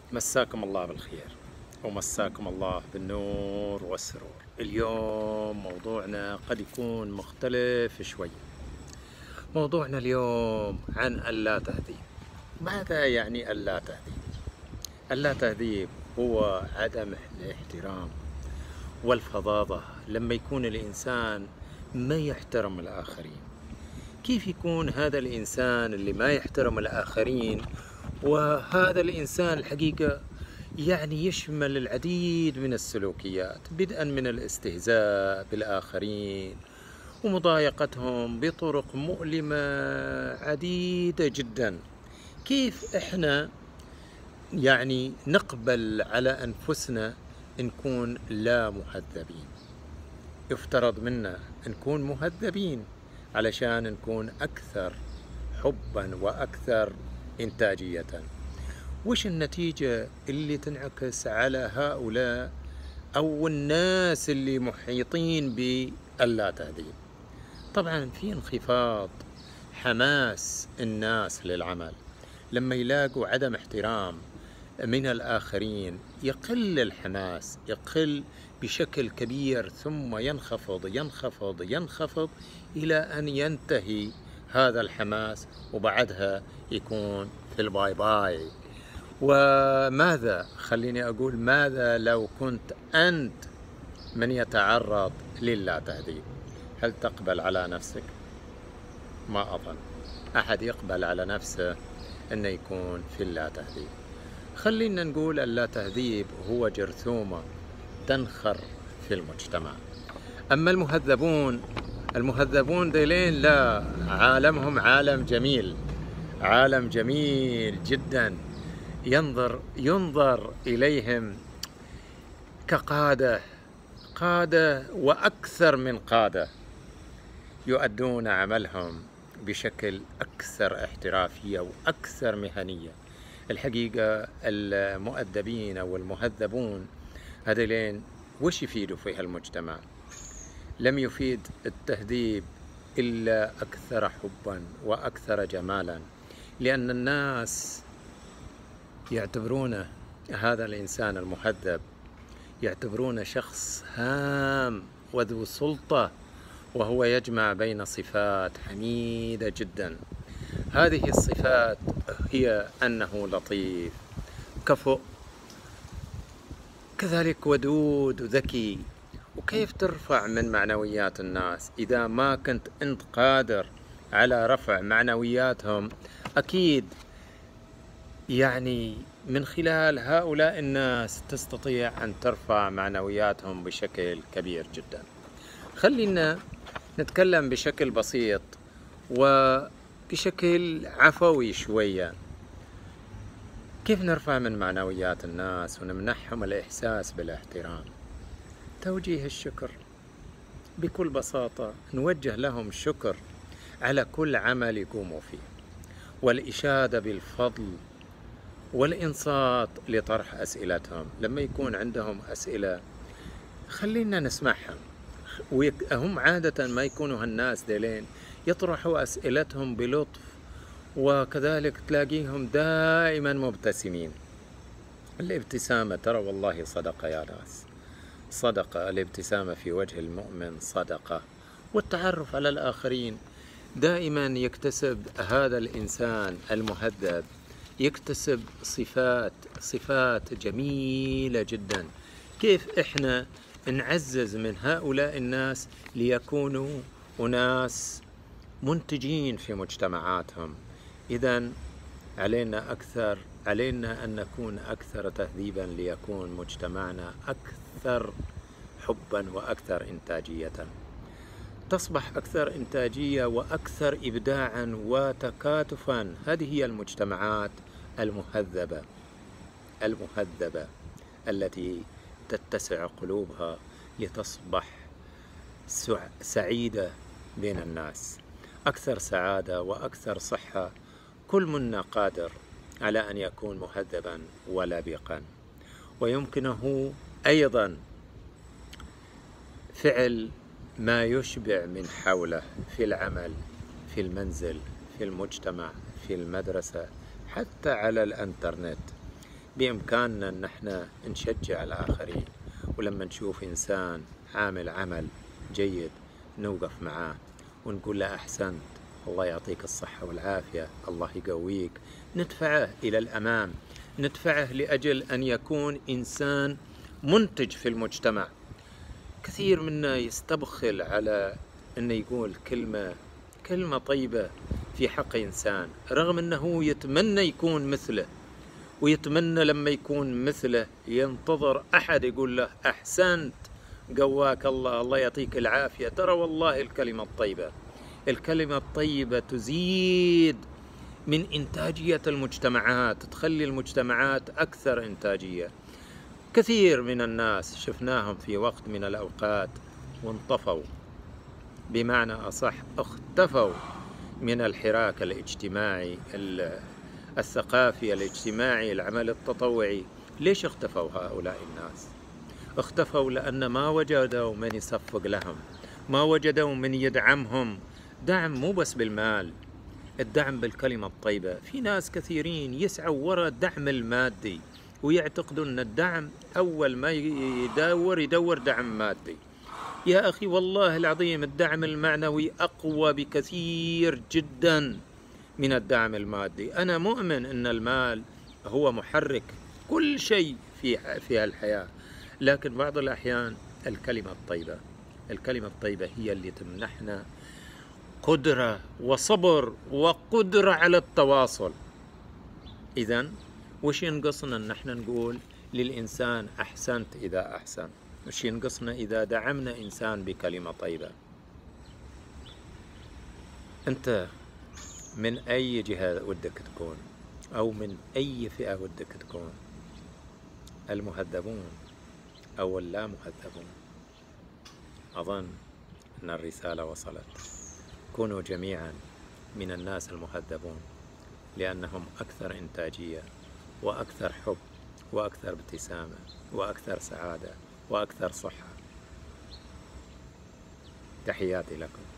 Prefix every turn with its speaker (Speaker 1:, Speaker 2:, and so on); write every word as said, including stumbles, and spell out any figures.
Speaker 1: مساكم الله بالخير ومساكم الله بالنور والسرور. اليوم موضوعنا قد يكون مختلف شوي. موضوعنا اليوم عن اللا تهذيب. ماذا يعني اللا تهذيب؟ اللا تهذيب هو عدم الاحترام والفظاظة لما يكون الإنسان ما يحترم الآخرين. كيف يكون هذا الإنسان اللي ما يحترم الآخرين؟ وهذا الإنسان الحقيقة يعني يشمل العديد من السلوكيات، بدءا من الاستهزاء بالآخرين ومضايقتهم بطرق مؤلمة عديدة جدا. كيف إحنا يعني نقبل على أنفسنا نكون لا مهذبين؟ يفترض منا نكون مهذبين علشان نكون أكثر حبا وأكثر إنتاجية. وش النتيجة اللي تنعكس على هؤلاء أو الناس اللي محيطين باللا تهذيب؟ طبعا في انخفاض حماس الناس للعمل لما يلاقوا عدم احترام من الآخرين، يقل الحماس، يقل بشكل كبير، ثم ينخفض ينخفض ينخفض إلى أن ينتهي هذا الحماس، وبعدها يكون في الباي باي. وماذا خليني أقول ماذا لو كنت أنت من يتعرض للا تهذيب؟ هل تقبل على نفسك؟ ما أظن أحد يقبل على نفسه أنه يكون في اللا تهذيب. خلينا نقول اللا تهذيب هو جرثومة تنخر في المجتمع. أما المهذبون المهذبون ديلين لا، عالمهم عالم جميل، عالم جميل جدا، ينظر ينظر إليهم كقادة، قادة وأكثر من قادة، يؤدون عملهم بشكل أكثر احترافية وأكثر مهنية. الحقيقة المؤدبين أو المهذبون هذين وش يفيدوا في المجتمع؟ لم يفيد التهذيب إلا أكثر حبا وأكثر جمالا، لأن الناس يعتبرون هذا الإنسان المهذب يعتبرونه شخص هام وذو سلطة، وهو يجمع بين صفات حميدة جدا. هذه الصفات هي أنه لطيف، كفؤ، كذلك ودود وذكي. وكيف ترفع من معنويات الناس إذا ما كنت أنت قادر على رفع معنوياتهم؟ أكيد يعني من خلال هؤلاء الناس تستطيع أن ترفع معنوياتهم بشكل كبير جدا. خلينا نتكلم بشكل بسيط وبشكل عفوي شوية. كيف نرفع من معنويات الناس ونمنحهم الإحساس بالاحترام؟ توجيه الشكر بكل بساطة، نوجه لهم الشكر على كل عمل يقوموا فيه، والإشادة بالفضل والإنصات لطرح أسئلتهم. لما يكون عندهم أسئلة خلينا نسمعهم. وهم عادة ما يكونوا هالناس ديلين يطرحوا أسئلتهم بلطف، وكذلك تلاقيهم دائما مبتسمين. الابتسامة ترى والله صدقة يا ناس، صدقة. الابتسامة في وجه المؤمن صدقة. والتعرف على الآخرين دائما يكتسب هذا الإنسان المهذب، يكتسب صفات صفات جميلة جدا. كيف إحنا نعزز من هؤلاء الناس ليكونوا أناس منتجين في مجتمعاتهم؟ إذن علينا أكثر علينا أن نكون أكثر تهذيبا ليكون مجتمعنا أكثر حبا وأكثر إنتاجية. تصبح أكثر إنتاجية وأكثر إبداعا وتكاتفا. هذه هي المجتمعات المهذبة المهذبة التي تتسع قلوبها لتصبح سعيدة بين الناس، أكثر سعادة وأكثر صحة. كل منا قادر على أن يكون مهذبا ولبقا، ويمكنه أيضا فعل ما يشبع من حوله في العمل، في المنزل، في المجتمع، في المدرسة، حتى على الانترنت. بإمكاننا أن احنا نشجع الآخرين، ولما نشوف إنسان عامل عمل جيد نوقف معاه ونقول له أحسنت، الله يعطيك الصحة والعافية، الله يقويك، ندفعه إلى الأمام، ندفعه لأجل أن يكون إنسان منتج في المجتمع. كثير منا يستبخل على أنه يقول كلمة كلمة طيبة في حق إنسان، رغم أنه يتمنى يكون مثله، ويتمنى لما يكون مثله ينتظر أحد يقول له أحسنت، قواك الله، الله يعطيك العافية. ترى والله الكلمة الطيبة الكلمة الطيبة تزيد من إنتاجية المجتمعات، تخلي المجتمعات أكثر إنتاجية. كثير من الناس شفناهم في وقت من الأوقات وانطفوا، بمعنى أصح اختفوا من الحراك الاجتماعي الثقافي الاجتماعي، العمل التطوعي. ليش اختفوا هؤلاء الناس؟ اختفوا لأن ما وجدوا من يصفق لهم، ما وجدوا من يدعمهم. دعم مو بس بالمال، الدعم بالكلمة الطيبة. في ناس كثيرين يسعوا وراء الدعم المادي ويعتقدوا أن الدعم أول ما يدور يدور دعم مادي. يا أخي والله العظيم الدعم المعنوي أقوى بكثير جدا من الدعم المادي. أنا مؤمن أن المال هو محرك كل شيء في في الحياة، لكن بعض الأحيان الكلمة الطيبة الكلمة الطيبة هي اللي تمنحنا قدرة وصبر وقدرة على التواصل. إذن وش ينقصنا أن احنا نقول للإنسان أحسنت إذا أحسن؟ وش ينقصنا إذا دعمنا إنسان بكلمة طيبة؟ أنت من أي جهة ودك تكون، أو من أي فئة ودك تكون؟ المهذبون أو اللا مهذبون؟ أظن أن الرسالة وصلت. كونوا جميعا من الناس المهذبون، لأنهم أكثر إنتاجية وأكثر حب وأكثر ابتسامة وأكثر سعادة وأكثر صحة. تحياتي لكم.